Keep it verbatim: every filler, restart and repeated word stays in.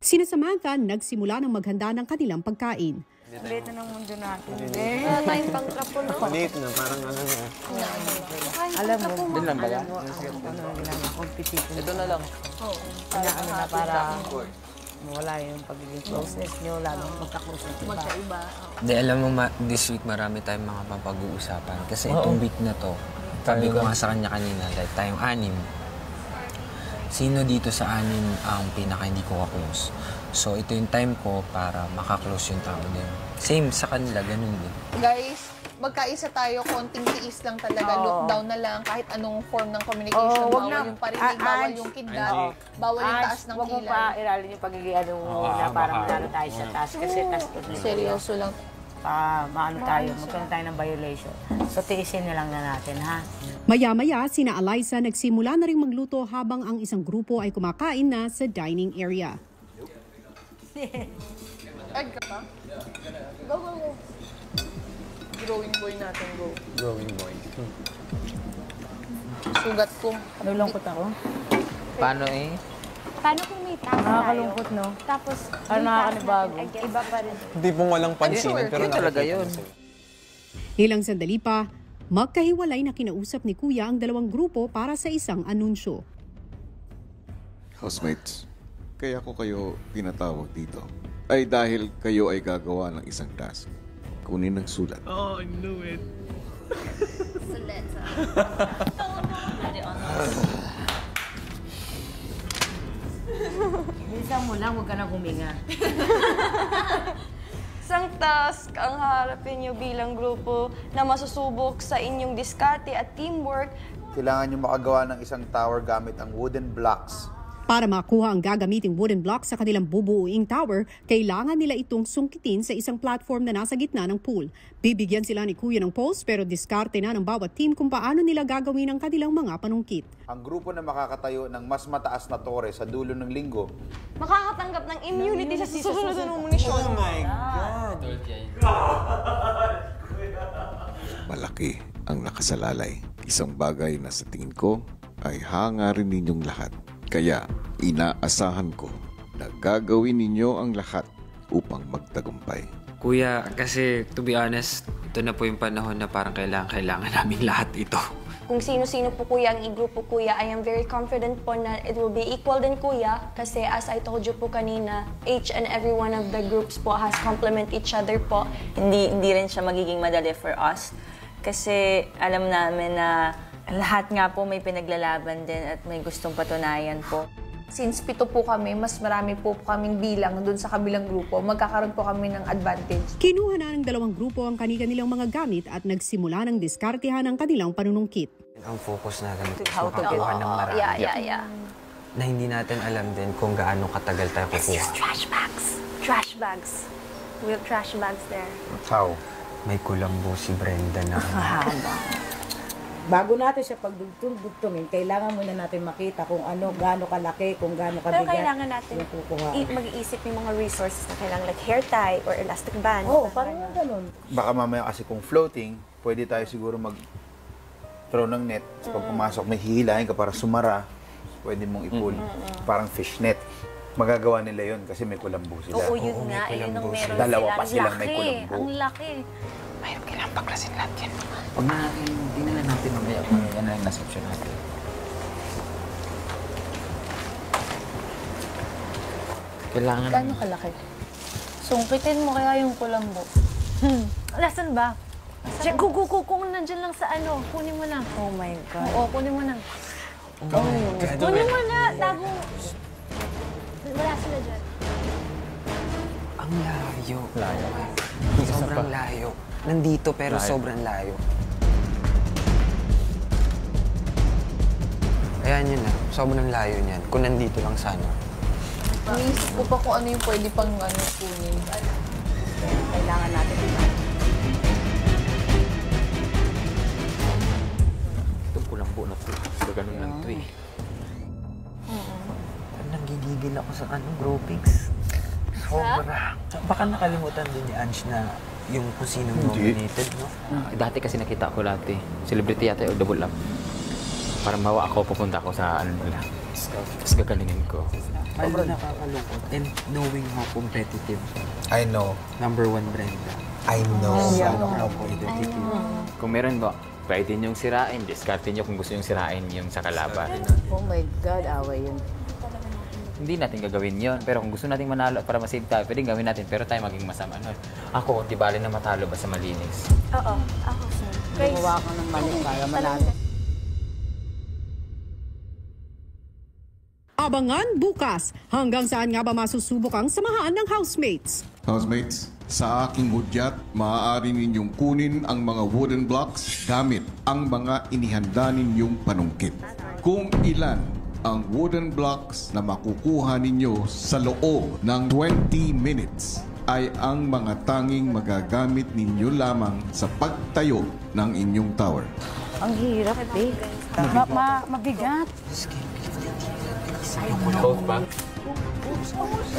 Sina Samantha nagsimula ng maghanda ng kanilang pagkain. Liit na ng mundo natin. Wala tayong pangtrapo, no? Maliit na, parang ano na. Alam mo, din lang ba yan? Ito na lang. Oo. Ano na para wala yung pagiging closeness nyo, lalong magka-close na magkaiba. Hindi, alam mo, this week marami tayong mga papag-uusapan. Kasi itong week na to, sabi ko nga sa kanya kanina, like tayong anim. Sino dito sa anim ang pinaka hindi ko ka-close? So, ito yung time ko para makaklose yung tao din. Same sa kanila, ganun din. Guys, magkaisa tayo, konting tiis lang talaga. Oh. Lockdown na lang, kahit anong form ng communication. Oh, bawal na, yung parinig, bawal yung kidlat, bawal yung taas ng kilay. Huwag mo pa iralin yung pagiging ano oh, na parang manalo tayo sa taas. Kasi taas ko na. Seryoso lang. Pa, maano tayo, magkaroon tayo ng violation. So, tiisin na lang na natin, ha? Maya-maya, sina Eliza nagsimula na rin magluto habang ang isang grupo ay kumakain na sa dining area. Egg ka pa? Go, go, go. Growing boy natin, go. Growing boy. Sugat ko. Nalungkot ako. Paano eh? Paano kung may tayo? Nakakalungkot, no? Tapos, ano nakakanibago? Iba pa rin. Hindi pong walang pansinan, pero talaga yun. Ilang sandali pa, magkahiwalay na kinausap ni Kuya ang dalawang grupo para sa isang anunsyo. Housemates, kaya ko kayo pinatawag dito ay dahil kayo ay gagawa ng isang task. Kunin ng sulat. Oh, I knew it. Sulit. Bilisan mo lang, huwag ka na huminga. Isang task ang harapin niyo bilang grupo na masusubok sa inyong diskarte at teamwork. Kailangan niyo makagawa ng isang tower gamit ang wooden blocks. Para makuha ang gagamiting wooden block sa kanilang bubuuing tower, kailangan nila itong sungkitin sa isang platform na nasa gitna ng pool. Bibigyan sila ni Kuya ng post pero diskarte na ng bawat team kung paano nila gagawin ang kanilang mga panungkit. Ang grupo na makakatayo ng mas mataas na tore sa dulo ng linggo, Makakatanggap ng immunity sa susunod na nominasyon. Oh my God! Malaki ang nakasalalay. Isang bagay na sa tingin ko ay hangarin ninyong lahat. Kaya inaasahan ko na gagawin ninyo ang lahat upang magtagumpay. Kuya, kasi to be honest, ito na po yung panahon na parang kailangan-kailangan namin lahat ito. Kung sino-sino po kuya ang i-grupo kuya, I am very confident po na it will be equal din kuya. Kasi as I told you po kanina, each and every one of the groups po has complement each other po. Hindi, hindi rin siya magiging madali for us. Kasi alam namin na lahat nga po may pinaglalaban din at may gustong patunayan po. Since pito po kami, mas marami po kaming bilang dun sa kabilang grupo, magkakaroon po kami ng advantage. Kinuha na ng dalawang grupo ang kanilang mga gamit at nagsimula ng diskartehan ng kanilang panunungkit. Ang focus natin is makakuha ng marami. Yeah, yeah, yeah. Na hindi natin alam din kung gaano katagal tayo kukuha. Trash bags. Trash bags. We have trash bags there. how? May kulambo si Brenda na. Bago natin siya pagdugtong-dugtungin, kailangan muna natin makita kung ano, gaano kalaki, kung gaano kabigat. Pero kailangan natin mag-iisip yung mga resources na kailangan, like hair tie or elastic band. Oo, oh, parang yung ganun. Baka mamaya kasi kung floating, pwede tayo siguro mag-throw ng net. So, pag pumasok, may hihilahin ka para sumara, pwede mong i-pull. Mm-hmm. Parang fish net. Magagawa nila yun kasi may kulambo sila. Oo, yun nga. Yun ang meron Dalawa sila. pa silang may kulambo. Ang laki. Mahirap kailangan paklasin lahat yan. Huwag na natin, hindi na lang natin mamaya kung yan na yung nasopsyon natin. Kailangan... Gaano kalaki? Sungkitin mo kaya yung kulambo. Hmm. Nasaan ba? Check, kung, kung, kung, kung nandyan lang sa ano, kunin mo lang. Oh my God. Oo, kunin mo lang. Oh my God. Kunin mo na, tago. Wala sila dyan. Ang layo. Layo. Sobrang layo. Nandito pero layo. Sobrang layo. Ayan yun na. Sobrang layo niyan. Kung nandito lang sana. Iniisip ko pa kung ano yung pwede pang ano, kunin. Kailangan natin ito. Itong kulambo na ito. So, ganun lang ito eh. Nagigigil ako sa ano, groupies. Sobra. Baka nakalimutan din ni Ange na yung kung sino nominated, no? Ah, dati kasi nakita ko dati. Celebrity yata o double up. Para mawa ako, pupunta ako sa ano nila. stuff, tapos gagalingin ko. Sobrang nakakalungkot. And knowing how competitive. I know. Number one Brenda. I know. Yeah. Sobrang competitive. Kung meron ba, pwede niyong sirain, discarte niyo kung gusto niyong sirain yung sa kalaban. Oh my God, away yun. Hindi natin gagawin yon. Pero kung gusto nating manalo para masave tayo, pwedeng gawin natin. Pero tayo maging masama. Ano? Ako, di bali na matalo ba sa malinis? Oo, ako sir. Gumawa ka ng mali para manalo. Abangan bukas. Hanggang saan nga ba masusubok ang samahan ng housemates? Housemates, sa aking hudyat, maaari ninyong kunin ang mga wooden blocks gamit ang mga inihanda ninyong panungkit. Kung ilan ang wooden blocks na makukuha ninyo sa loob ng twenty minutes ay ang mga tanging magagamit ninyo lamang sa pagtayo ng inyong tower. Ang hirap eh. Ma ma mabigat. Both ba?